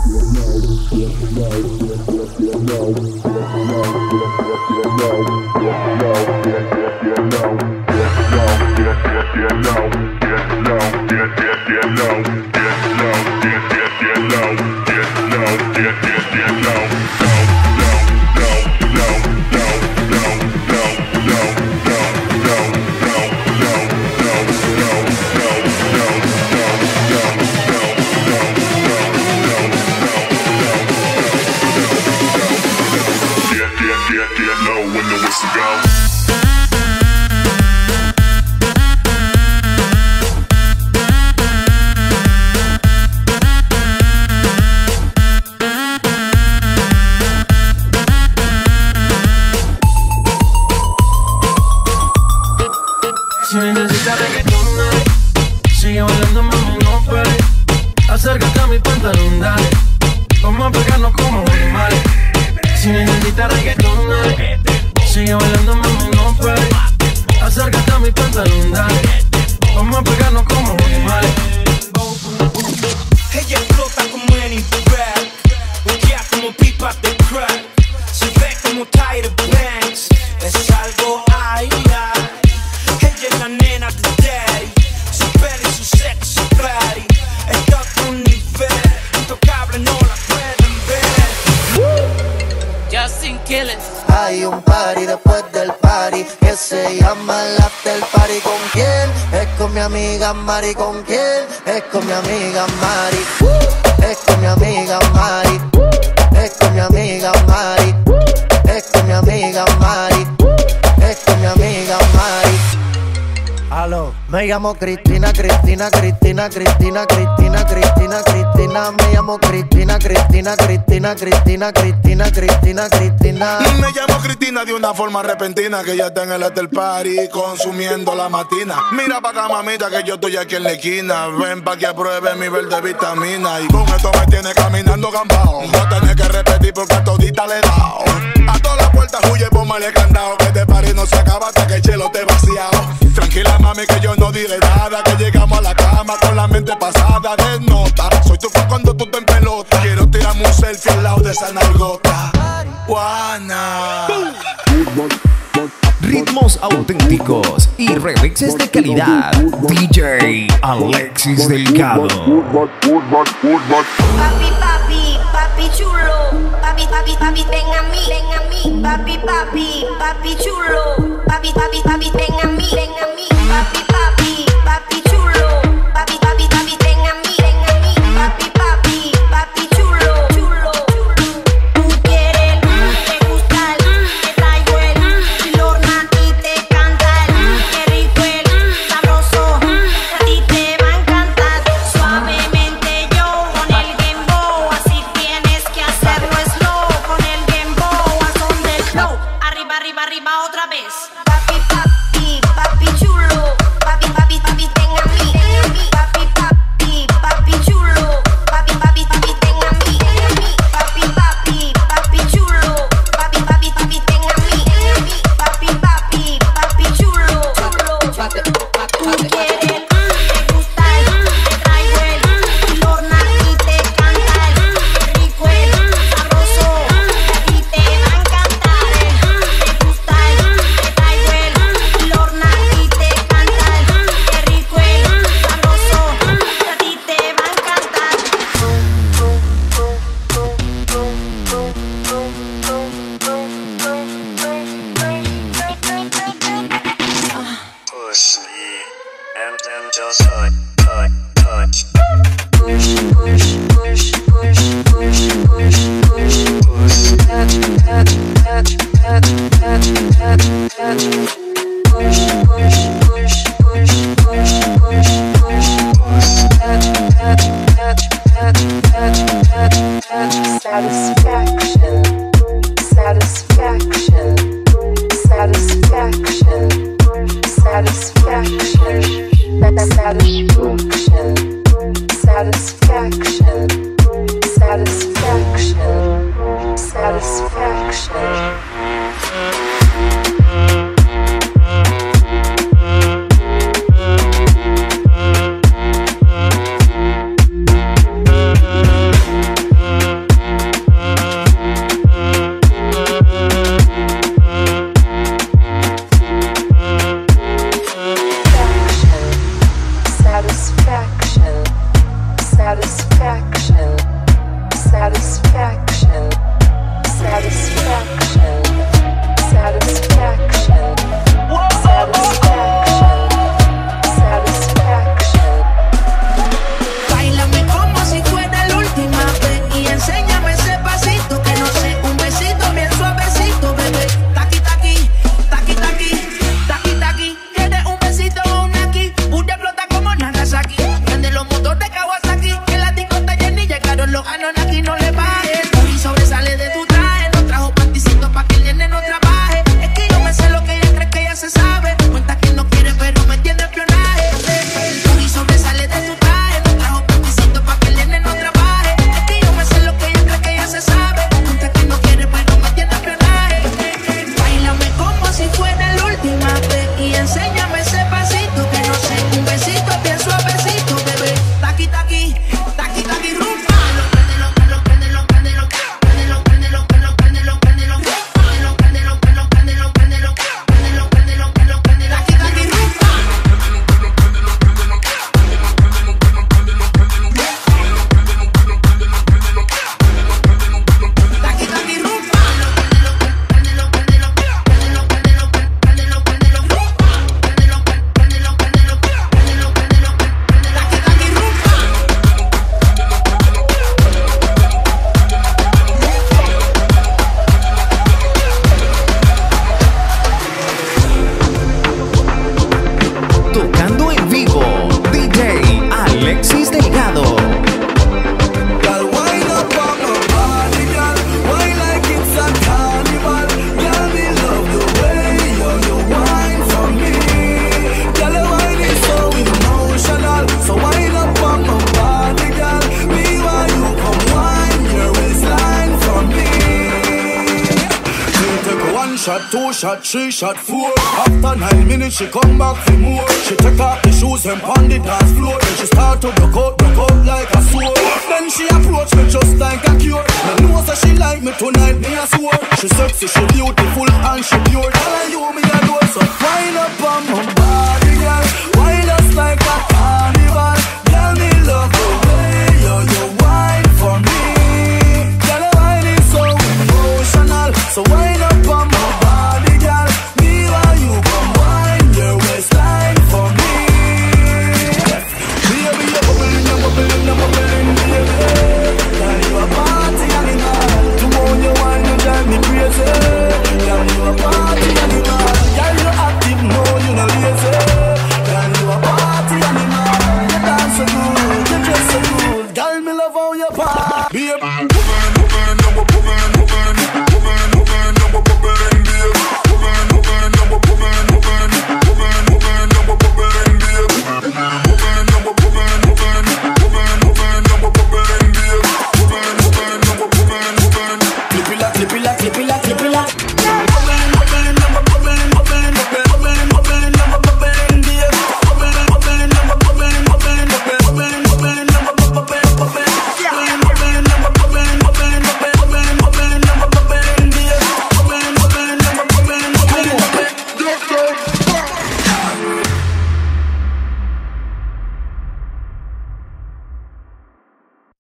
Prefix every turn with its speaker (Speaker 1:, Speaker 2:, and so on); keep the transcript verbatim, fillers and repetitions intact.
Speaker 1: Si necesitas reggaetón, dale. Sigue bailando, mami, no pare. Acércate a mi pantalón, dale. Vamos a pegarnos como animales. Si necesitas reggaetón, dale. Sigue bailando, mami, no pare. Acércate a mi pantalón, dale. Vamos a pegarnos como animales.
Speaker 2: Ella explota como Annie Black, boquea como pipa de crack, se ve como Tyra Banks, es algo ay, ay. Ella es la nena de daddy, su pelo y su sexy body es de otro nivel, intocable, no la pueden ver. Justin Quiles.
Speaker 3: Hay un party después del party que se llama el after party. ¿Con quién? Es con mi amiga Mari. ¿Con quién? Es con mi amiga Mari. Es con mi amiga Mari. Es con mi amiga Mari. Es con mi amiga Mari. Es con mi amiga Mari. Aló, me llamo Cristina, Cristina, Cristina, Cristina, Cristina, Cristina, Cristina. Me llamo Cristina, Cristina, Cristina, Cristina, Cristina, Cristina, Cristina.
Speaker 4: Me llamo Cristina de una forma repentina, que ya está en el after party consumiendo la matina. Mira pa' acá, mamita, que yo estoy aquí en la esquina. Ven pa' que apruebe mi verde vitamina. Y con esto me tiene caminando gambao. No tenés que repetir porque a todita le he dado. A todas las puertas huye, póngale candado, que este party no se acaba hasta que el chelo te vaciado. Tranquila, mami, que yo no diré nada, que llegamos a la cama con la mente pasada de nota. Soy tu fan cuando tú te en pelota. Quiero tirarme un selfie al lado de esa nalgota. Juana.
Speaker 5: Ritmos auténticos y remixes de calidad. D J Alexis Delgado.
Speaker 6: Papi, papi, papi chulo. Papi, papi, papi, ven a mí, ven a mí. Papi, papi, papi chulo. Papi, papi, papi, ven a mí, ven a mí. Papi, papi, papi chulo. Papi, papi, papi, ven a mí, ven a mí. Papi, papi, papi chulo, chulo. Tú quieres, te gusta, te traigo el Lorna y te canta el qué rico el sabroso. A ti te va a encantar suavemente yo con el dembow, así tienes que hacerlo slow con el dembow a son del flow. Arriba, arriba, arriba otra vez. Papi, papi, papi chulo. Papi, papi, papi, ven a mí, ven a mí. Papi, papi, papi chulo. Papi, papi, papi, ven a mí, ven a mí. Papi, papi, papi chulo. Papi, papi, papi, ven a mí, ven a mí. Papi, papi, papi chulo, chulo. Tú quieres, te gusta, te traigo el Lorna y te canta el qué rico el sabroso. A ti te va a encantar el te gusta, te traigo el Lorna y te canta el qué rico el sabroso. A ti te va a encantar.
Speaker 7: Push me and then just touch, touch, touch.
Speaker 6: Push, push, push, push, push, push, push.
Speaker 7: Push,
Speaker 6: Touch, touch, touch, touch, touch, touch, touch. Push, push, push, push, push, push, push. Touch, touch, touch, touch, touch, touch, touch. Satisfaction, satisfaction, satisfaction, satisfaction, satisfaction, satisfaction, satisfaction, satisfaction.
Speaker 8: Satisfaction, satisfaction, satisfaction, satisfaction, satisfaction, satisfaction.
Speaker 9: Báilame como si fuera la última vez y enséñame ese pasito que no sé, un besito bien suavecito, bebé. Taqui taqui, taqui taqui, taqui taqui. Tienes un besito o un aquí, pude explota como Nagasaki. Prende los motores de Kawasaki, que la disco está llena y llegaron los Anunnaki, no le bajes. Y sobresale de tu traje, no trajo panticito pa' que el nene no trabaje. Es que yo me sé lo que ella cree que ella se sabe. Cuenta que no quiere pero me tiene espionaje. Y sobresale de tu traje, no trajo panticito pa' que el nene no trabaje. Es que yo me sé lo que ella cree que ella se sabe. Cuenta que no quiere pero me tiene espionaje. Báilame como si fuera la última vez y enséñame ese pasito que no sé, un besito bien suavecito, bebé. Taqui taqui, taqui taqui, rumba. Préndelo, préndelo, préndelo, préndelo, préndelo, préndelo, préndelo, préndelo, préndelo, préndelo, préndelo, préndelo, préndelo, préndelo, préndelo, préndelo, préndelo, préndelo, taqui taqui, rumba. Taqui taqui, rumba. Préndelo, préndelo, préndelo, préndelo, préndelo, préndelo, préndelo, rumba. Préndelo, préndelo, préndelo, préndelo, préndelo, préndelo, taqui taqui, rumba.
Speaker 5: Tocando en vivo, D J Alexis Delgado.
Speaker 4: Girl, wind up on my body, girl. Wine like it's a carnival. Girl, me love the way you, you wine for me. Girl, your wine is so emotional. So wind up on my body, girl. Me while you come wine your waistline for me. She take one shot, two shot, three shot, four. After nine minutes, she come back for more. She take off the shoes and pound the dance floor. Then she start to broke out, broke out like a sword. Then she approach me just like a cure. Me know that she like me tonight, me a swore. She sexy, she beautiful and she pure. Girl, and you me a know, so wind up on my body, girl. Wind us like a carnival. Girl, me love the way you, you wine for me. Girl, your wine is so emotional. So wind up on my body, girl. Me while you come wine your waistline for me. Baby, you're bubbling, you're bubbling, you're bubbling, baby. Girl, you a party animal. To own your wine, you drive me crazy. Girl, you a party animal. Girl, you active, no, you no lazy. Girl, you a party animal. You dance so good, you dress so good. Girl, me love how you party. Baby.